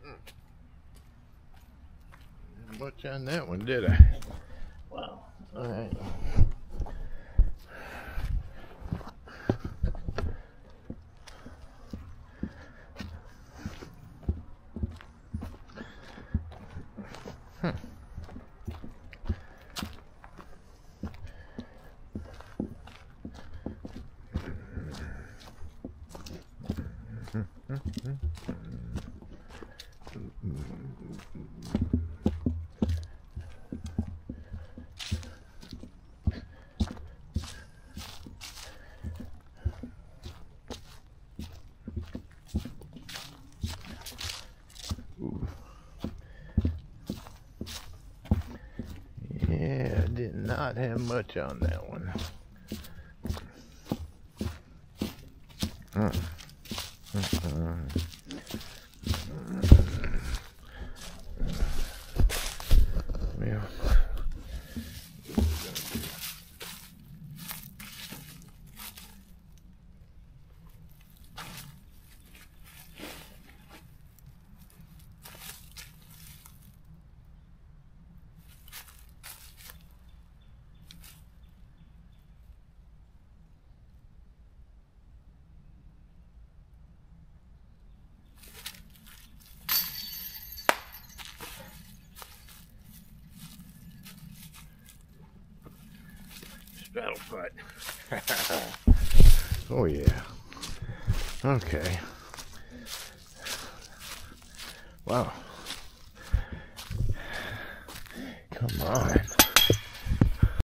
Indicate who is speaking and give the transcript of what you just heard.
Speaker 1: Didn't much on that one, did I? Wow. All right. Yeah, I did not have much on that one. Well, straddle putt. Oh yeah. Okay. Wow. Come on.